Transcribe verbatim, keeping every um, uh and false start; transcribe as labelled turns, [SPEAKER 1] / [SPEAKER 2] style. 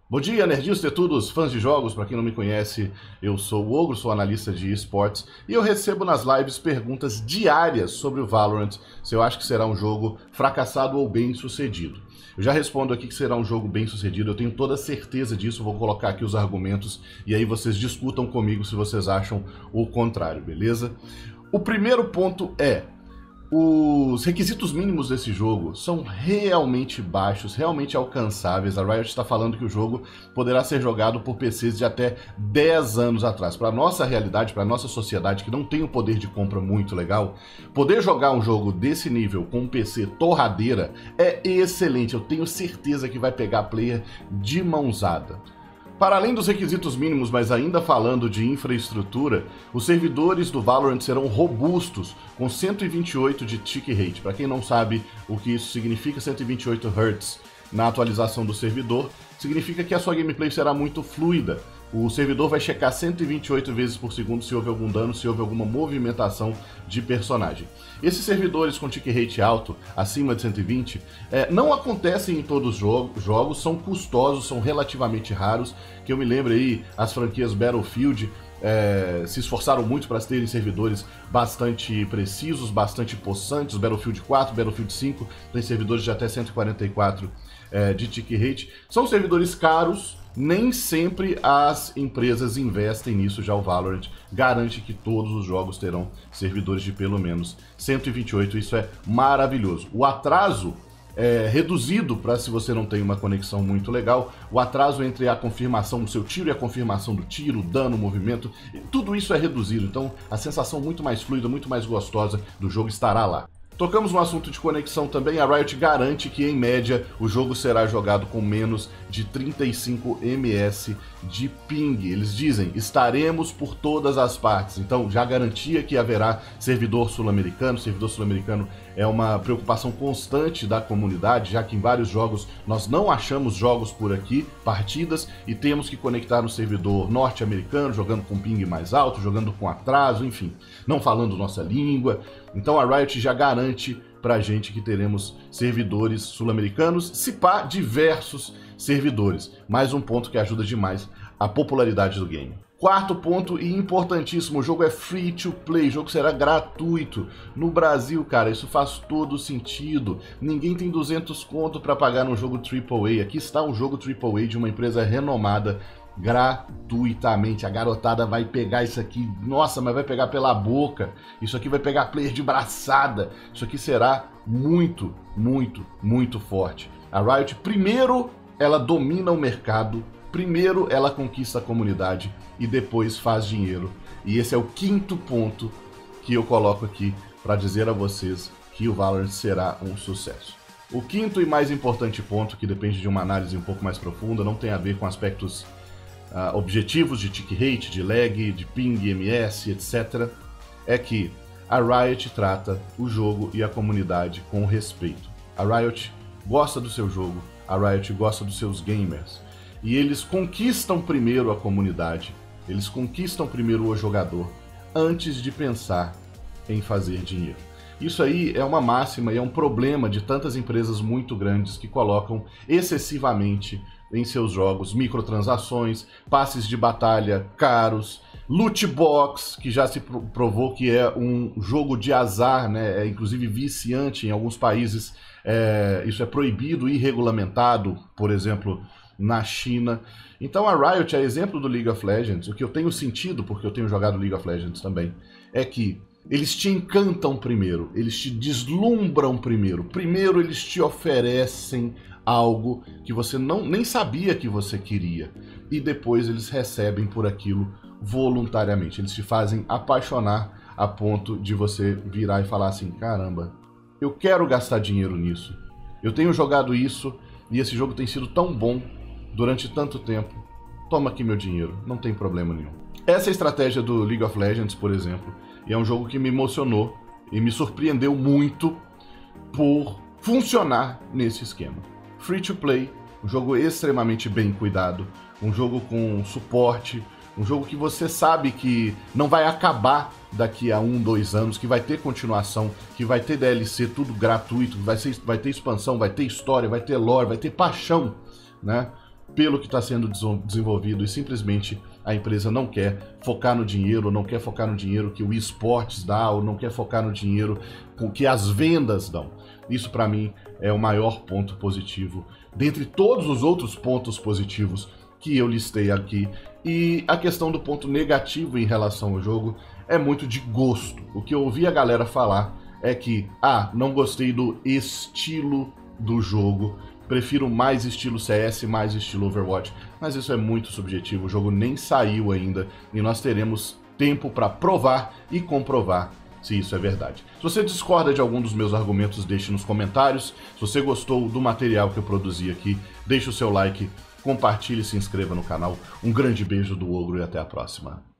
[SPEAKER 1] Bom dia, nerdistas e todos, fãs de jogos. Para quem não me conhece, eu sou o Ogro, sou analista de esportes e eu recebo nas lives perguntas diárias sobre o Valorant, se eu acho que será um jogo fracassado ou bem sucedido. Eu já respondo aqui que será um jogo bem sucedido, eu tenho toda certeza disso, vou colocar aqui os argumentos e aí vocês discutam comigo se vocês acham o contrário, beleza? O primeiro ponto é: os requisitos mínimos desse jogo são realmente baixos, realmente alcançáveis. A Riot está falando que o jogo poderá ser jogado por P Cs de até dez anos atrás. Para a nossa realidade, para a nossa sociedade, que não tem um poder de compra muito legal, poder jogar um jogo desse nível com um P C torradeira é excelente. Eu tenho certeza que vai pegar player de mãozada. Para além dos requisitos mínimos, mas ainda falando de infraestrutura, os servidores do Valorant serão robustos, com cento e vinte e oito de tick rate. Para quem não sabe o que isso significa, cento e vinte e oito hertz na atualização do servidor, significa que a sua gameplay será muito fluida. O servidor vai checar cento e vinte e oito vezes por segundo se houve algum dano, se houve alguma movimentação de personagem. Esses servidores com tick rate alto, acima de cento e vinte, é, não acontecem em todos os jo jogos, são custosos, são relativamente raros, que eu me lembro aí, as franquias Battlefield é, se esforçaram muito para terem servidores bastante precisos, bastante possantes. Battlefield quatro, Battlefield cinco tem servidores de até cento e quarenta e quatro é, de tick rate. São servidores caros. Nem sempre as empresas investem nisso, já o Valorant garante que todos os jogos terão servidores de pelo menos cento e vinte e oito, isso é maravilhoso. O atraso é reduzido para se você não tem uma conexão muito legal, o atraso entre a confirmação do seu tiro e a confirmação do tiro, dano, movimento, tudo isso é reduzido, então a sensação muito mais fluida, muito mais gostosa do jogo estará lá. Tocamos no assunto de conexão também, a Riot garante que, em média, o jogo será jogado com menos de trinta e cinco ms de ping. Eles dizem, estaremos por todas as partes. Então, já garantia que haverá servidor sul-americano. Servidor sul-americano é uma preocupação constante da comunidade, já que em vários jogos nós não achamos jogos por aqui, partidas, e temos que conectar no servidor norte-americano, jogando com ping mais alto, jogando com atraso, enfim, não falando nossa língua. Então a Riot já garante pra gente que teremos servidores sul-americanos, se pá, diversos servidores. Mais um ponto que ajuda demais a popularidade do game. Quarto ponto e importantíssimo, o jogo é free to play, o jogo será gratuito. No Brasil, cara, isso faz todo sentido. Ninguém tem duzentos conto para pagar num jogo triplo A. Aqui está um jogo triplo A de uma empresa renomada, gratuitamente. A garotada vai pegar isso aqui, nossa, mas vai pegar pela boca. Isso aqui vai pegar player de braçada. Isso aqui será muito, muito, muito forte. A Riot, primeiro, ela domina o mercado. Primeiro ela conquista a comunidade e depois faz dinheiro. E esse é o quinto ponto que eu coloco aqui para dizer a vocês que o Valorant será um sucesso. O quinto e mais importante ponto, que depende de uma análise um pouco mais profunda, não tem a ver com aspectos uh, objetivos de tick rate, de lag, de ping, M S, etcétera, é que a Riot trata o jogo e a comunidade com respeito. A Riot gosta do seu jogo, a Riot gosta dos seus gamers. E eles conquistam primeiro a comunidade, eles conquistam primeiro o jogador, antes de pensar em fazer dinheiro. Isso aí é uma máxima e é um problema de tantas empresas muito grandes que colocam excessivamente em seus jogos microtransações, passes de batalha caros, loot box, que já se provou que é um jogo de azar, né? É inclusive viciante em alguns países. É, isso é proibido e regulamentado, por exemplo, na China. Então a Riot, a exemplo do League of Legends, o que eu tenho sentido, porque eu tenho jogado League of Legends também, é que eles te encantam primeiro, eles te deslumbram primeiro, primeiro eles te oferecem algo que você não, nem sabia que você queria, e depois eles recebem por aquilo voluntariamente, eles te fazem apaixonar a ponto de você virar e falar assim, caramba, eu quero gastar dinheiro nisso, eu tenho jogado isso e esse jogo tem sido tão bom durante tanto tempo, toma aqui meu dinheiro, não tem problema nenhum. Essa é a estratégia do League of Legends, por exemplo, e é um jogo que me emocionou e me surpreendeu muito por funcionar nesse esquema. Free to play, um jogo extremamente bem cuidado, um jogo com suporte, um jogo que você sabe que não vai acabar daqui a um, dois anos, que vai ter continuação, que vai ter D L C, tudo gratuito, vai, ser, vai ter expansão, vai ter história, vai ter lore, vai ter paixão, né? pelo que está sendo desenvolvido e simplesmente a empresa não quer focar no dinheiro, não quer focar no dinheiro que o esportes dá, ou não quer focar no dinheiro que as vendas dão. Isso para mim é o maior ponto positivo, dentre todos os outros pontos positivos que eu listei aqui. E a questão do ponto negativo em relação ao jogo é muito de gosto. O que eu ouvi a galera falar é que, ah, não gostei do estilo do jogo, prefiro mais estilo C S, mais estilo Overwatch, mas isso é muito subjetivo, o jogo nem saiu ainda e nós teremos tempo para provar e comprovar se isso é verdade. Se você discorda de algum dos meus argumentos, deixe nos comentários. Se você gostou do material que eu produzi aqui, deixe o seu like, compartilhe e se inscreva no canal. Um grande beijo do Ogro e até a próxima.